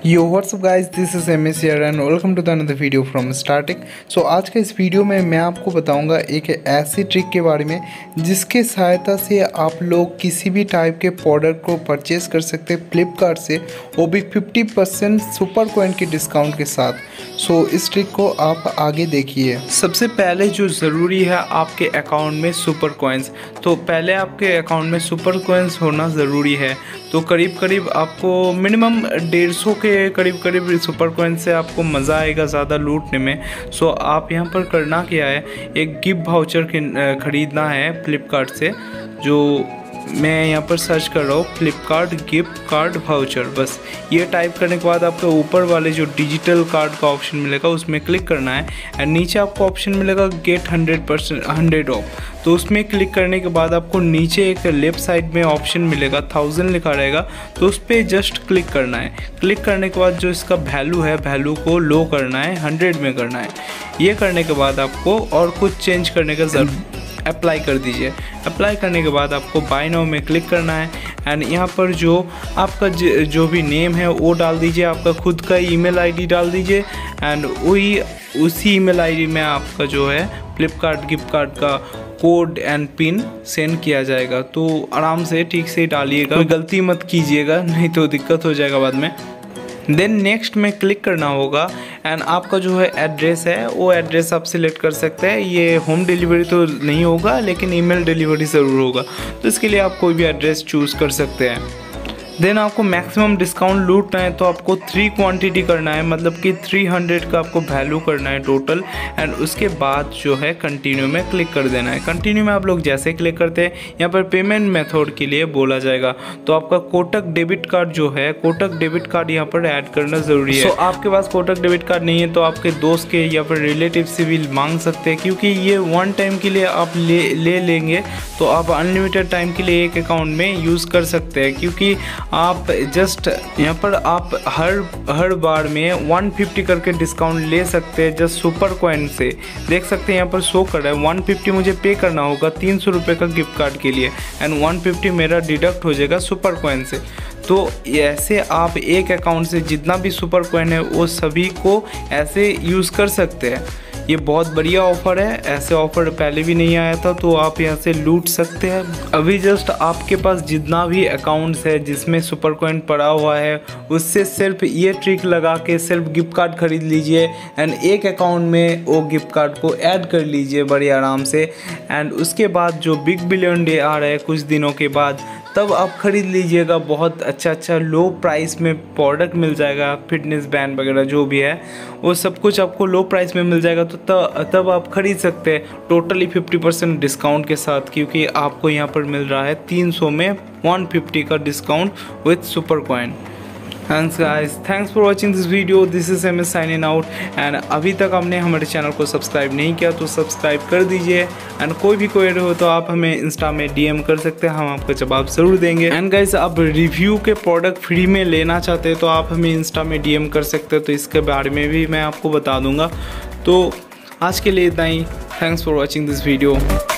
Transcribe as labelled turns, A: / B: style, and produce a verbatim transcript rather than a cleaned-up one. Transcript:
A: Yo WhatsApp guys, this is M S here and welcome to the another video from starting. So आज के इस video में मैं आपको बताऊंगा एक ऐसी ट्रिक के बारे में जिसके सहायता से आप लोग किसी भी टाइप के प्रोडक्ट को परचेज कर सकते हैं फ्लिपकार्ट से, वो भी फिफ्टी परसेंट सुपर कॉइन के डिस्काउंट के साथ। सो so, इस ट्रिक को आप आगे देखिए।
B: सबसे पहले जो ज़रूरी है आपके अकाउंट में सुपर कॉइन्स, तो पहले आपके अकाउंट में सुपर कॉइन्स होना ज़रूरी है। तो करीब करीब आपको मिनिमम डेढ़ सौ के करीब करीब सुपर कॉइन्स से आपको मज़ा आएगा ज़्यादा लूटने में। सो आप यहाँ पर करना क्या है, एक गिफ्ट वाउचर ख़रीदना है फ्लिपकार्ट से। जो मैं यहाँ पर सर्च कर रहा हूँ फ्लिपकार्ट गिफ्ट कार्ड वाउचर, बस ये टाइप करने के बाद आपको ऊपर वाले जो डिजिटल कार्ड का ऑप्शन मिलेगा उसमें क्लिक करना है एंड नीचे आपको ऑप्शन मिलेगा get hundred percent hundred off. तो उसमें क्लिक करने के बाद आपको नीचे एक लेफ़्ट साइड में ऑप्शन मिलेगा थाउजेंड लिखा रहेगा, तो उस पर जस्ट क्लिक करना है। क्लिक करने के बाद जो इसका वैल्यू है वैल्यू को लो करना है, हंड्रेड में करना है। ये करने के बाद आपको और कुछ चेंज करने का ज़रूरत, अप्लाई कर दीजिए। अप्लाई करने के बाद आपको बाय नाउ में क्लिक करना है एंड यहाँ पर जो आपका जो भी नेम है वो डाल दीजिए, आपका खुद का ईमेल आईडी डाल दीजिए एंड वही उसी ईमेल आईडी में आपका जो है फ्लिपकार्ट गिफ्ट कार्ड का कोड एंड पिन सेंड किया जाएगा। तो आराम से ठीक से डालिएगा, कोई गलती मत कीजिएगा नहीं तो दिक्कत हो जाएगा बाद में। देन नेक्स्ट में क्लिक करना होगा एंड आपका जो है एड्रेस है वो एड्रेस आप सिलेक्ट कर सकते हैं। ये होम डिलीवरी तो नहीं होगा लेकिन ईमेल डिलीवरी ज़रूर होगा, तो इसके लिए आप कोई भी एड्रेस चूज़ कर सकते हैं। देन आपको मैक्सिमम डिस्काउंट लूटना है तो आपको थ्री क्वांटिटी करना है, मतलब कि थ्री हंड्रेड का आपको वैल्यू करना है टोटल एंड उसके बाद जो है कंटिन्यू में क्लिक कर देना है। कंटिन्यू में आप लोग जैसे क्लिक करते हैं यहाँ पर पेमेंट मेथड के लिए बोला जाएगा, तो आपका कोटक डेबिट कार्ड जो है कोटक डेबिट कार्ड यहाँ पर ऐड करना ज़रूरी है। so, आपके पास कोटक डेबिट कार्ड नहीं है तो आपके दोस्त के या फिर रिलेटिव से भी मांग सकते हैं, क्योंकि ये वन टाइम के लिए आप ले ले लेंगे तो आप अनलिमिटेड टाइम के लिए एक अकाउंट में यूज़ कर सकते हैं। क्योंकि आप जस्ट यहाँ पर आप हर हर बार में वन फिफ्टी करके डिस्काउंट ले सकते हैं जस्ट सुपर कॉइन से। देख सकते हैं यहाँ पर शो कर रहा है वन फिफ्टी मुझे पे करना होगा तीन सौ रुपये का गिफ्ट कार्ड के लिए एंड वन फिफ्टी मेरा डिडक्ट हो जाएगा सुपर कॉइन से। तो ऐसे आप एक अकाउंट से जितना भी सुपर कॉइन है वो सभी को ऐसे यूज़ कर सकते हैं। ये बहुत बढ़िया ऑफ़र है, ऐसे ऑफ़र पहले भी नहीं आया था, तो आप यहाँ से लूट सकते हैं। अभी जस्ट आपके पास जितना भी अकाउंट्स है जिसमें सुपर कॉइन पड़ा हुआ है उससे सिर्फ ये ट्रिक लगा के सिर्फ गिफ्ट कार्ड खरीद लीजिए एंड एक अकाउंट में वो गिफ्ट कार्ड को ऐड कर लीजिए बड़े आराम से। एंड उसके बाद जो बिग बिलियन डे आ रहा है कुछ दिनों के बाद, तब आप ख़रीद लीजिएगा। बहुत अच्छा अच्छा लो प्राइस में प्रोडक्ट मिल जाएगा, फिटनेस बैंड वगैरह जो भी है वो सब कुछ आपको लो प्राइस में मिल जाएगा। तो तब तब आप ख़रीद सकते हैं टोटली फिफ्टी परसेंट डिस्काउंट के साथ, क्योंकि आपको यहाँ पर मिल रहा है तीन सौ में वन फिफ्टी का discount with super coin. Thanks guys, thanks for watching this video, this is M S signing out. And अभी तक आपने हमारे चैनल को सब्सक्राइब नहीं किया तो सब्सक्राइब कर दीजिए एंड कोई भी क्वेरी हो तो आप हमें इंस्टा में डीएम कर सकते हैं, हम आपका जवाब ज़रूर देंगे। एंड गाइस, आप रिव्यू के प्रोडक्ट फ्री में लेना चाहते हैं तो आप हमें इंस्टा में डीएम कर सकते हैं, तो इसके बारे में भी मैं आपको बता दूँगा। तो आज के लिए इतना ही, thanks for watching this video.